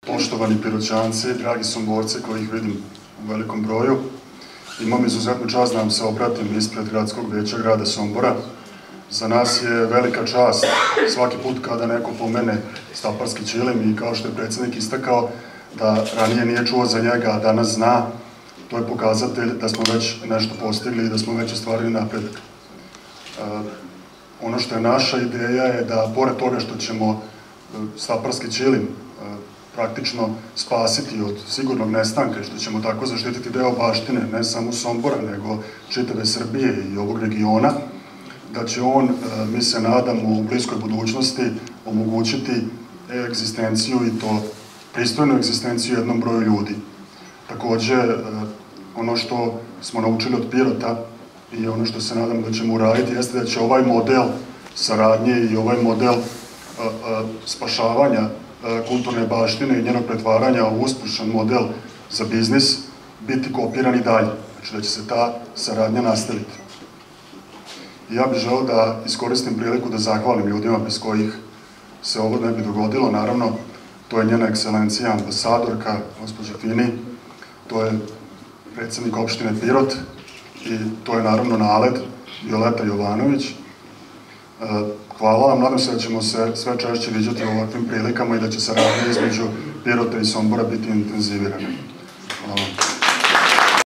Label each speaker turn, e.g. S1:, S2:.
S1: poštovani Piroćanci, dragi Somborci kojih vidim u velikom broju. Imam izuzetnu čast da vam se obratim ispred Gradskog veća grada Sombora. Za nas je velika čast svaki put kada neko pomene Staparski ćilim i kao što je predsjednik istakao da ranije nije čuo za njega, a danas zna, to je pokazatelj da smo već nešto postigli i da smo već ostvarili napredak. Ono što je naša ideja je da, pored toga što ćemo Staparski ćilim praktično spasiti od sigurnog nestanka i što ćemo tako zaštititi deo baštine, ne samo Sombora, nego čitave Srbije i ovog regiona, da će on, mi se nadamo, u bliskoj budućnosti omogućiti egzistenciju i to pristojnu egzistenciju jednom broju ljudi. Takođe, ono što smo naučili od Pirota i ono što se nadamo da ćemo uraditi jeste da će ovaj model saradnje i ovaj model spašavanja kulturne baštine i njenog pretvaranja u uspešan model za biznis biti kopiran i dalje. Znači da će se ta saradnja nastaviti. I ja bih želeo da iskoristim priliku da zahvalim ljudima bez kojih se ovo ne bi dogodilo. Naravno, to je njena ekscelencija, ambasadorka, gospođa Fini, to je predsjednik opštine Pirot i to je naravno NALED, Violeta Jovanović. Hvala vam, nadam se da ćemo se sve češće viđati u ovakvim prilikama i da će saradnja između Pirota i Sombora biti intenzivirana. Hvala vam.